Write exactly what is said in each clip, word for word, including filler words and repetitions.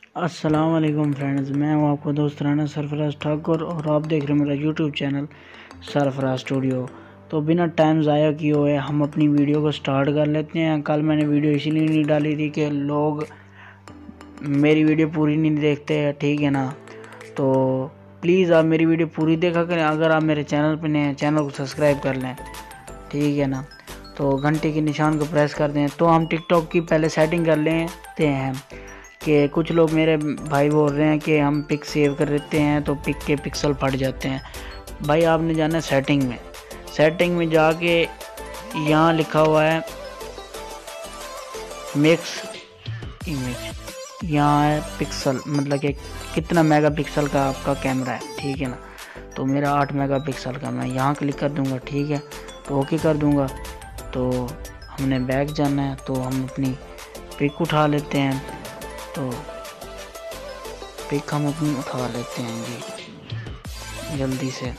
अस्सलाम वालेकुम फ्रेंड्स, मैं हूं आपको दोस्त राना सरफराज ठाकुर और आप देख रहे हैं मेरा यूट्यूब चैनल सरफराज स्टूडियो। तो बिना टाइम ज़ाया किए हुए हम अपनी वीडियो को स्टार्ट कर लेते हैं। कल मैंने वीडियो इसीलिए नहीं डाली थी कि लोग मेरी वीडियो पूरी नहीं देखते हैं, ठीक है ना। तो प्लीज़ आप मेरी वीडियो पूरी देखा करें। अगर आप मेरे चैनल पर नए हैं, चैनल को सब्सक्राइब कर लें, ठीक है ना। तो घंटे के निशान को प्रेस कर दें। तो हम टिकटॉक की पहले सेटिंग कर लेते हैं कि कुछ लोग मेरे भाई बोल रहे हैं कि हम पिक सेव कर देते हैं तो पिक के पिक्सल फट जाते हैं। भाई आपने जाना है सेटिंग में। सेटिंग में जाके यहाँ लिखा हुआ है मिक्स इमेज, यहाँ है पिक्सल, मतलब कि कितना मेगा पिक्सल का आपका कैमरा है, ठीक है ना। तो मेरा आठ मेगा पिक्सल का, मैं यहाँ क्लिक कर दूँगा, ठीक है। तो ओके कर दूँगा। तो हमने बैक जाना है, तो हम अपनी पिक उठा लेते हैं। तो पिक हम अपनी उठा लेते हैं जी जल्दी से।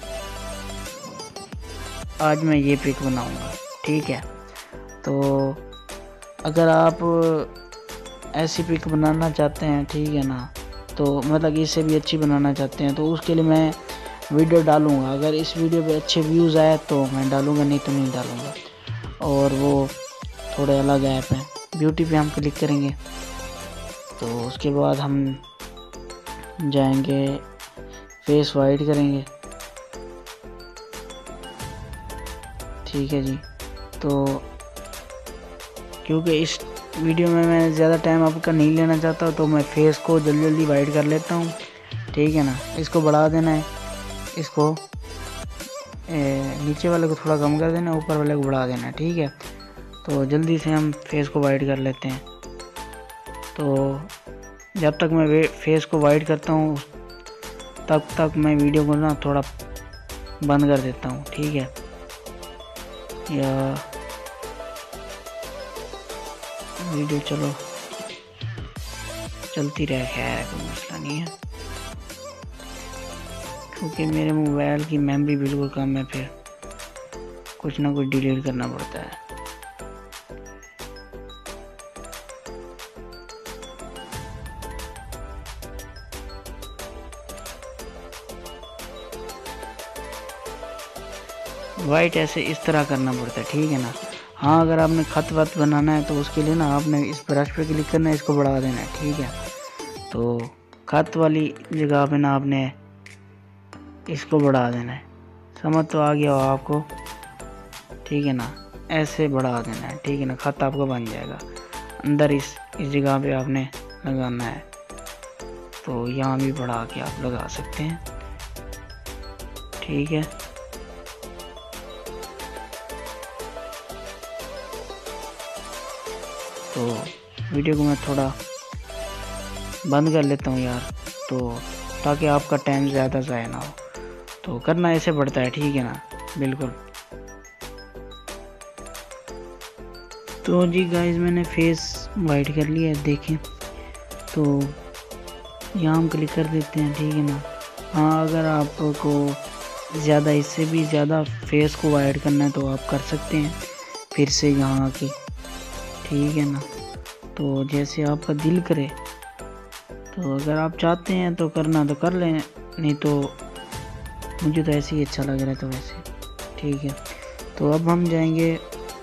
आज मैं ये पिक बनाऊंगा, ठीक है। तो अगर आप ऐसी पिक बनाना चाहते हैं, ठीक है ना, तो मतलब इससे भी अच्छी बनाना चाहते हैं, तो उसके लिए मैं वीडियो डालूंगा। अगर इस वीडियो पे अच्छे व्यूज़ आए तो मैं डालूंगा, नहीं तो नहीं डालूंगा। और वो थोड़े अलग ऐप हैं। ब्यूटी पे हम क्लिक करेंगे, तो उसके बाद हम जाएंगे फेस वाइट करेंगे, ठीक है जी। तो क्योंकि इस वीडियो में मैं ज़्यादा टाइम आपका नहीं लेना चाहता, तो मैं फेस को जल्दी जल्दी वाइट कर लेता हूँ, ठीक है ना। इसको बढ़ा देना है, इसको ए, नीचे वाले को थोड़ा कम कर देना, ऊपर वाले को बढ़ा देना है, ठीक है। तो जल्दी से हम फेस को वाइट कर लेते हैं। तो जब तक मैं फेस को वाइट करता हूँ तब तक मैं वीडियो को ना थोड़ा बंद कर देता हूँ, ठीक है। या वीडियो चलो चलती रहे, खैर कोई मसला नहीं है, क्योंकि मेरे मोबाइल की मेमोरी बिल्कुल कम है, फिर कुछ ना कुछ डिलीट करना पड़ता है। वाइट ऐसे इस तरह करना पड़ता है, ठीक है ना। हाँ, अगर आपने खत वत बनाना है तो उसके लिए ना आपने इस ब्रश पे क्लिक करना है, इसको बढ़ा देना है, ठीक है। तो खत वाली जगह पे ना आपने इसको बढ़ा देना है। समझ तो आ गया हो आपको, ठीक है ना। ऐसे बढ़ा देना है, ठीक है ना। खत आपका बन जाएगा। अंदर इस इस जगह पे आपने लगाना है, तो यहाँ भी बढ़ा के आप लगा सकते हैं, ठीक है। तो वीडियो को मैं थोड़ा बंद कर लेता हूँ यार, तो ताकि आपका टाइम ज़्यादा ज़ाया ना हो। तो करना ऐसे पड़ता है, ठीक है ना, बिल्कुल। तो जी गाइस, मैंने फेस वाइट कर लिया है, देखें। तो यहाँ हम क्लिक कर देते हैं, ठीक है ना। हाँ, अगर आपको ज़्यादा, इससे भी ज़्यादा फेस को वाइट करना है तो आप कर सकते हैं फिर से यहाँ आके, ठीक है ना। तो जैसे आपका दिल करे, तो अगर आप चाहते हैं तो करना तो कर लें, नहीं तो मुझे तो ऐसे ही अच्छा लग रहा है, तो वैसे ठीक है। तो अब हम जाएंगे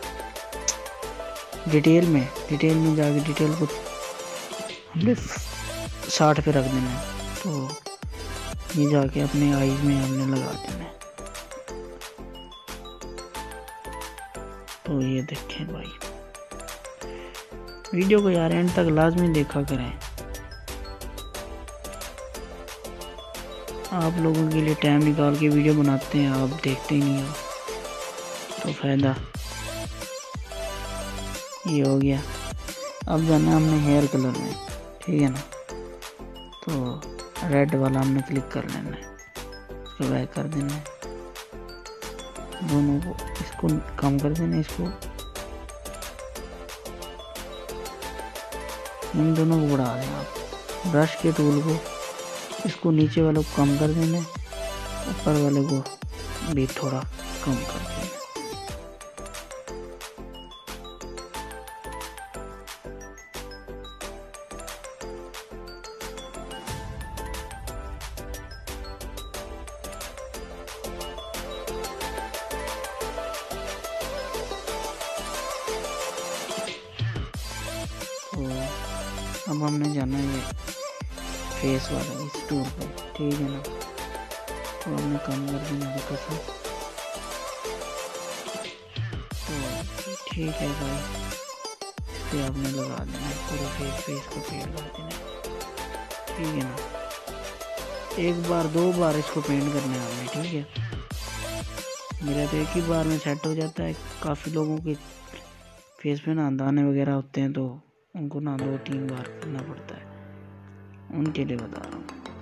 डिटेल में। डिटेल में जाके डिटेल को हमने साठ पे रख देना है। तो ये जाके अपने आईज में हमने लगा देना है। तो ये देखें भाई, वीडियो को यार एंड तक लाजमी देखा करें। आप लोगों के लिए टाइम निकाल के वीडियो बनाते हैं, आप देखते ही नहीं हो, तो फायदा ये हो गया। अब जाना हमने हेयर कलर में, ठीक है ना। तो रेड वाला हमने क्लिक कर लेना है, उसको बैक कर देना है, दोनों को इसको कम कर देना है, इसको इन दोनों को बढ़ा दें आप ब्रश के टूल को। इसको नीचे वाले को कम कर देना है, ऊपर वाले को भी थोड़ा कम कर देना है। अब हमने जाना है फेस वाला इस टूल पे, ठीक है ना। तो हमने कम कर देना हल्का सा, तो ठीक है भाई, इस पर आपने लगा देना पूरे फेस पे, इसको पेंट कर देना, ठीक है ना। एक बार दो बार इसको पेंट करना है हमने, ठीक है। मेरा तो एक ही बार में सेट हो जाता है। काफ़ी लोगों के फेस पे ना दाने वगैरह होते हैं, तो उनको ना दो तीन बार करना पड़ता है, उनके लिए बता रहा हूँ।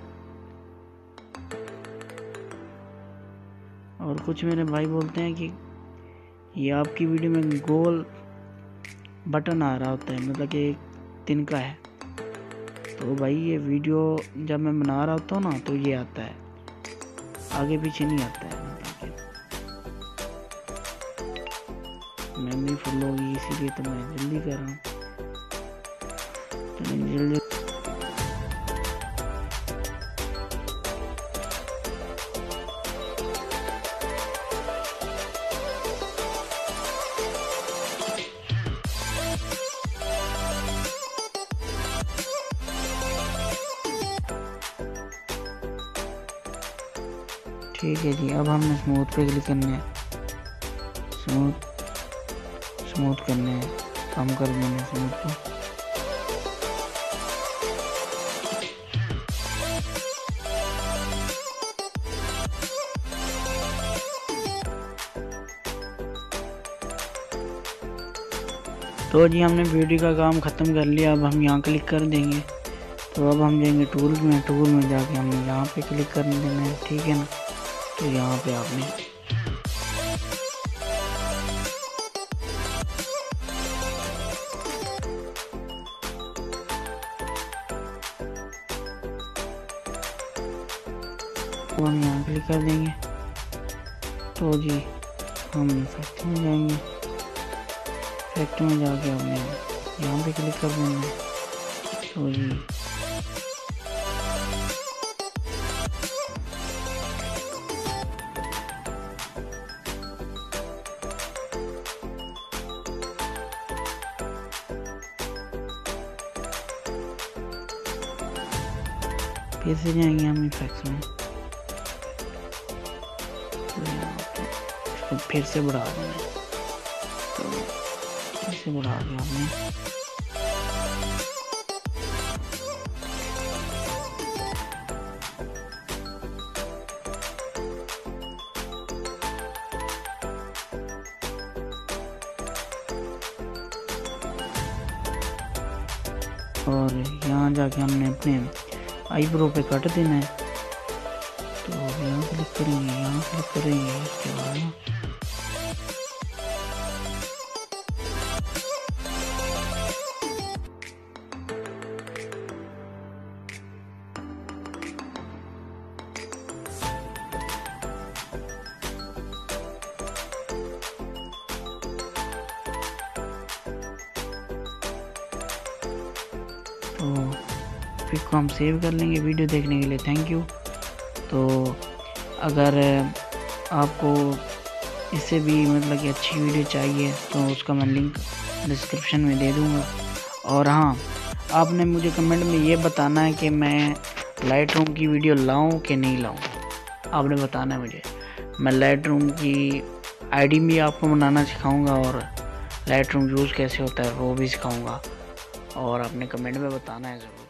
और कुछ मेरे भाई बोलते हैं कि ये आपकी वीडियो में गोल बटन आ रहा होता है, मतलब कि एक तिनका है। तो भाई ये वीडियो जब मैं बना रहा होता हूँ ना, तो ये आता है, आगे पीछे नहीं आता है। मेमोरी फुल होगी इसीलिए तो मैं जल्दी कर रहा हूँ, तो जल्दी ठीक है जी। अब हमने स्मूथ पे क्लिक करना है, स्मूथ स्मूथ करने हैं, कम कर देना स्मूथ को। तो जी हमने वीडियो का काम ख़त्म कर लिया। अब हम यहाँ क्लिक कर देंगे, तो अब हम जाएंगे टूल में, टूल में जाके हमने यहाँ पे क्लिक कर देना है, ठीक है ना। तो यहाँ पे आपने तो हम यहाँ क्लिक कर देंगे। तो जी हम इफेक्ट में जाएंगे, इफेक्ट में जाके हमने यहाँ पे क्लिक कर देना है। तो जी फिर से जाएंगे हम इफेक्ट्स में, तो इसको फिर से बढ़ा देना है। तो फिर से बढ़ा के हमने और यहाँ जाके हमने अपने आईब्रो पे कट देना है। तो यहाँ क्लिक करेंगे, यहाँ क्लिक करेंगे, इसके बाद ना तो पिक को हम सेव कर लेंगे। वीडियो देखने के लिए थैंक यू। तो अगर आपको इससे भी मतलब कि अच्छी वीडियो चाहिए तो उसका मैं लिंक डिस्क्रिप्शन में दे दूँगा। और हाँ, आपने मुझे कमेंट में ये बताना है कि मैं लाइट रूम की वीडियो लाऊं कि नहीं लाऊं, आपने बताना है मुझे। मैं लाइट रूम की आईडी भी आपको बनाना सिखाऊंगा और लाइट रूम यूज़ कैसे होता है वो भी सिखाऊंगा, और आपने कमेंट में बताना है ज़रूर।